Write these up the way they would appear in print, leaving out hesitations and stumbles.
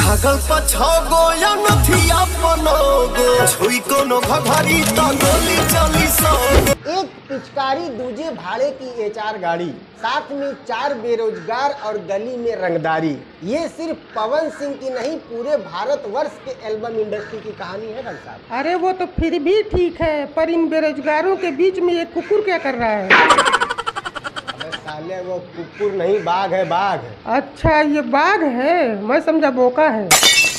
छागल पछागो या नथिया पनोगो छुई कोनो घघरी त गोली चली सो। एक पिचकारी दूजे भाड़े की एचआर गाड़ी, साथ में 4 बेरोजगार और गली में रंगदारी। ये सिर्फ पवन सिंह की नहीं पूरे भारतवर्ष के एल्बम इंडस्ट्री की कहानी है भाई साहब। अरे वो तो फिर भी ठीक है, पर इन बेरोजगारों के बीच में ये कुकुर क्या कर रहा है? साले वो कुकुर नहीं बाघ है, बाघ। अच्छा ये बाघ है, मैं समझा बोका है।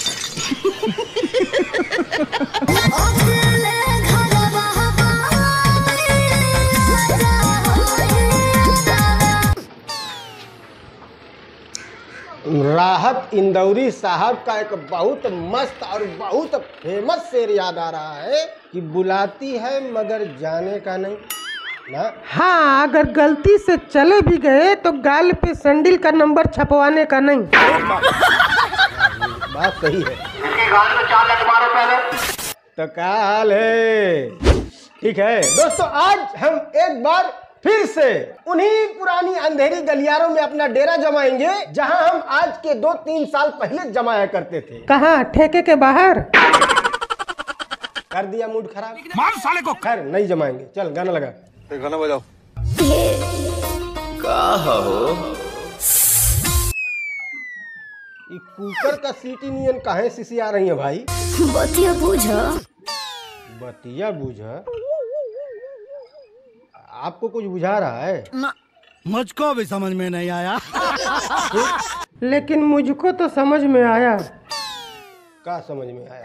राहत इंदौरी साहब का एक बहुत मस्त और बहुत फेमस शेर याद आ रहा है कि बुलाती है मगर जाने का नहीं ना। हाँ, अगर गलती से चले भी गए तो गाल पे सैंडल का नंबर छपवाने का नहीं। बात सही है। गाल में 4 लट मारो पहले। तो क्या हाल है? ठीक है दोस्तों, आज हम एक बार फिर से उन्हीं पुरानी अंधेरी गलियारों में अपना डेरा जमाएंगे जहां हम आज के 2-3 साल पहले जमाया करते थे। कहाँ? ठेके के बाहर। कर दिया मूड खराब, मार साले को। खैर नहीं जमाएंगे, चल गाना लगा। गाना बजाओ। का हो ये कुकर का सीटी नियन काहे सिसी आ रही है भाई? बतिया बूझा। बतिया बूझा? आपको कुछ बुझा रहा है? मुझको भी समझ में नहीं आया। लेकिन मुझको तो समझ में आया। क्या समझ में आया?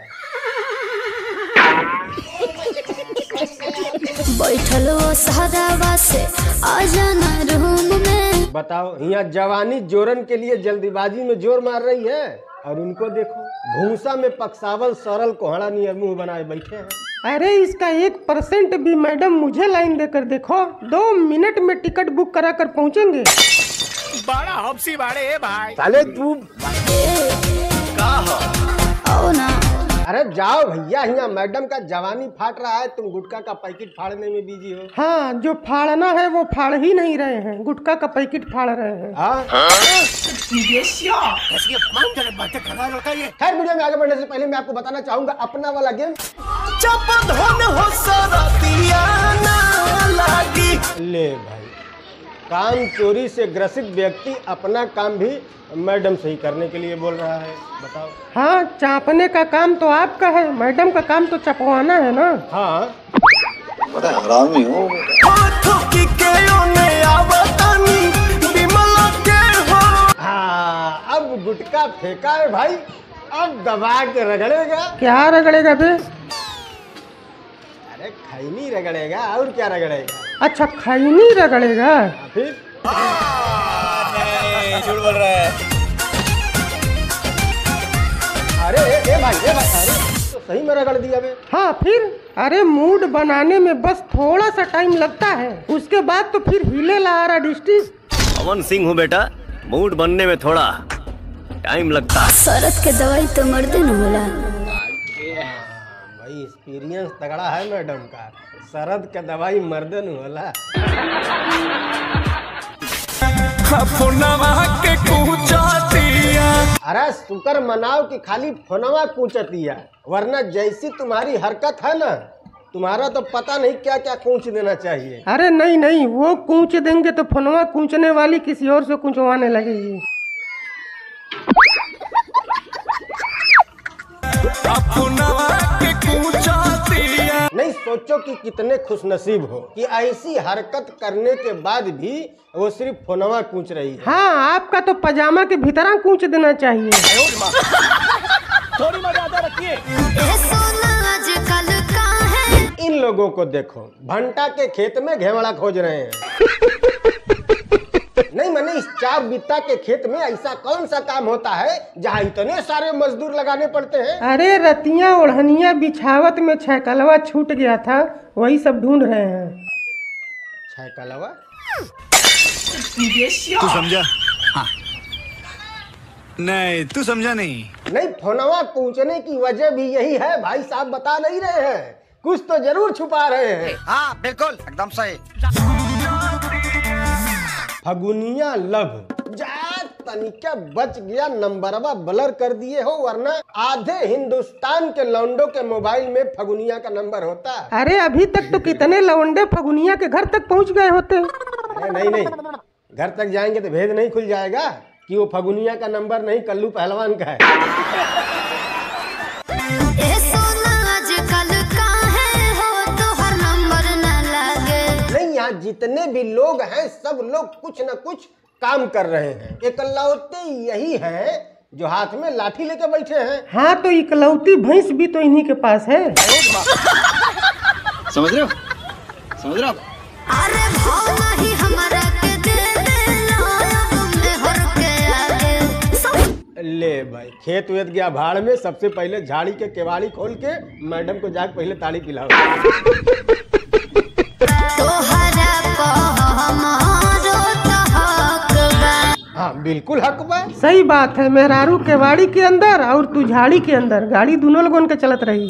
बैठल वो सहरावा से आ जाना रूम में। बताओ, यहाँ जवानी जोरन के लिए जल्दीबाजी में जोर मार रही है और उनको देखो भूसा में पकसावल सरल कोहड़ा नियर मुंह बनाए बैठे हैं। अरे इसका 1% भी मैडम मुझे लाइन देकर देखो, 2 मिनट में टिकट बुक करा कर पहुँचेंगे। बड़ा हॉप्सी बाड़े भाई। साले तू का हो आओ ना। अरे जाओ भैया, यहाँ मैडम का जवानी फाट रहा है, तुम गुटखा का पैकेट फाड़ने में बिजी हो। हाँ, जो फाड़ना है वो फाड़ ही नहीं रहे हैं, गुटखा का पैकेट फाड़ रहे हैं। खैर वीडियो में आगे बढ़ने से पहले मैं आपको बताना चाहूंगा अपना वाला गेम ले भाई। काम चोरी से ग्रसित व्यक्ति अपना काम भी मैडम सही करने के लिए बोल रहा है। बताओ। हाँ, चापने का काम तो आपका है, मैडम का काम तो चपवाना है ना। हाँ बड़ा हरामी हो। हाँ, अब गुटखा फेंका है भाई, अब दबा के रगड़ेगा। क्या रगड़ेगा बे? अरे खैनी रगड़ेगा, और क्या रगड़ेगा? अच्छा, खैनी रगड़ेगा। फिर झूठ बोल रहा है। अरे ए भाई, अरे तो सही में रगड़ दिया बे। हाँ फिर? अरे मूड बनाने में बस थोड़ा सा टाइम लगता है, उसके बाद तो फिर हिले लारा डिस्ट्रिक्ट। पवन सिंह हूँ बेटा, मूड बनने में थोड़ा टाइम लगता है। शरत के दवाई तो मर्दे न होला। भाई एक्सपीरियंस तगड़ा है मैडम का, सरद के दवाई मर्दन होला। अरे शुक्र मनाओ कि खाली फोनवा कूचतिया, वरना जैसी तुम्हारी हरकत है ना, तुम्हारा तो पता नहीं क्या क्या कूच देना चाहिए। अरे नहीं नहीं, वो कूच देंगे तो फोनवा कूचने वाली किसी और से कूचवाने लगेगी। नहीं सोचो कि कितने खुशनसीब हो कि ऐसी हरकत करने के बाद भी वो सिर्फ फोनवा कूच रही है। हाँ, आपका तो पजामा के भीतर कूच देना चाहिए। थोड़ी मर्यादा रखिए। इन लोगों को देखो, भंटा के खेत में घेवड़ा खोज रहे हैं। नहीं मैंने इस 4 बित्ता के खेत में ऐसा कौन सा काम होता है जहाँ इतने सारे मजदूर लगाने पड़ते हैं? अरे रतिया ओढ़निया बिछावत में छैकलवा छूट गया था, वही सब ढूंढ रहे हैं। छैकलवा? तू समझा? हाँ। नहीं तू समझा नहीं। नहीं, फोनवा कूचने की वजह भी यही है भाई साहब, बता नहीं रहे हैं, कुछ तो जरूर छुपा रहे हैं। हाँ बिल्कुल एकदम सही। फगुनिया लभ जा तनिका बच गया, नंबरवा ब्लर कर दिए हो, वरना आधे हिंदुस्तान के लौंडों के मोबाइल में फगुनिया का नंबर होता। अरे अभी तक तो कितने लौंडे फगुनिया के घर तक पहुंच गए होते। अरे नहीं, घर तक जाएंगे तो भेद नहीं खुल जाएगा कि वो फगुनिया का नंबर नहीं, कल्लू पहलवान का है। नहीं, यहाँ जितने भी लोग हैं सब लोग कुछ न कुछ काम कर रहे हैं। इकलौते यही हैं जो हाथ में लाठी लेके बैठे हैं। हाँ तो इकलौती भैंस भी तो इन्हीं के पास है। समझ रहे हो? अरे भाव नहीं हमारा के दे तुमने हर के आगे। ले भाई, खेत वेत गया भाड़ में, सबसे पहले झाड़ी के केवाड़ी खोल के मैडम को जाके पहले ताली पिलाओ। हाँ बिल्कुल हक बा। सही बात है, मेहरारू केवाड़ी के अंदर और तू झाड़ी के अंदर, गाड़ी दोनों लोगों के चलत रही।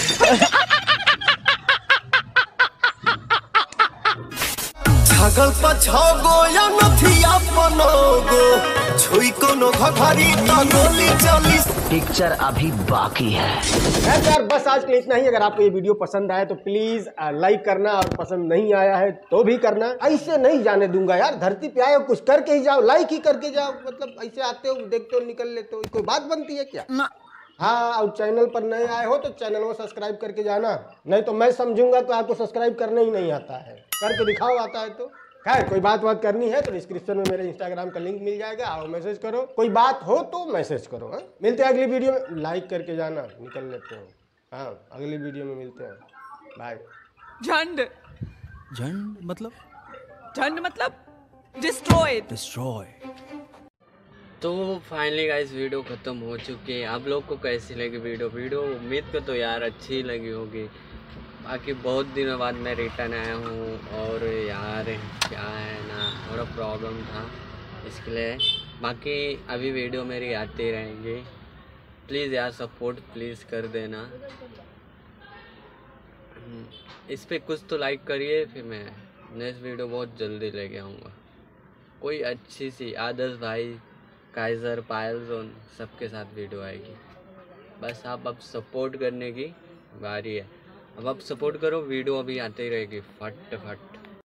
छगल पछोगो या नथिया पनोगो, छुई कोनो घघरी त गोली चली। पिक्चर अभी बाकी है। यार बस आज के लिए इतना ही। अगर आपको ये वीडियो पसंद आया तो प्लीज लाइक करना, और पसंद नहीं आया है तो भी करना। ऐसे नहीं जाने दूंगा यार, धरती पे आए हो कुछ करके ही जाओ, लाइक ही करके जाओ। मतलब ऐसे आते हो, देखते हो, निकल लेते हो, कोई बात बनती है क्या? हाँ, और चैनल पर नए आए हो तो चैनल को सब्सक्राइब करके जाना, नहीं तो मैं समझूंगा तो आपको सब्सक्राइब करने ही नहीं आता है। करके दिखाओ आता है तो। खैर कोई बात करनी है तो डिस्क्रिप्शन में मेरे इंस्टाग्राम का लिंक मिल जाएगा, आओ मैसेज करो, कोई बात हो तो मैसेज करो। हाँ, मिलते हैं अगली वीडियो में। लाइक करके जाना, निकल लेते हैं। हाँ, अगली वीडियो में मिलते हैं, बाय। झंड मतलब डिस्ट्रॉय। तो फाइनली गाइस वीडियो ख़त्म हो चुकी है। आप लोग को कैसी लगी वीडियो? उम्मीद को तो यार अच्छी लगी होगी। बाकी बहुत दिनों बाद मैं रिटर्न आया हूँ, और यार क्या है ना, थोड़ा प्रॉब्लम था इसके लिए। बाकी अभी वीडियो मेरी आती रहेंगी। प्लीज़ यार सपोर्ट प्लीज़ कर देना। इस पे कुछ तो लाइक करिए, फिर मैं नेक्स्ट वीडियो बहुत जल्दी लेके आऊँगा। कोई अच्छी सी आदर्श भाई, काइजर, पायल जोन सबके साथ वीडियो आएगी। बस आप अब सपोर्ट करने की बारी है। अब आप सपोर्ट करो, वीडियो अभी आती रहेगी फट फट।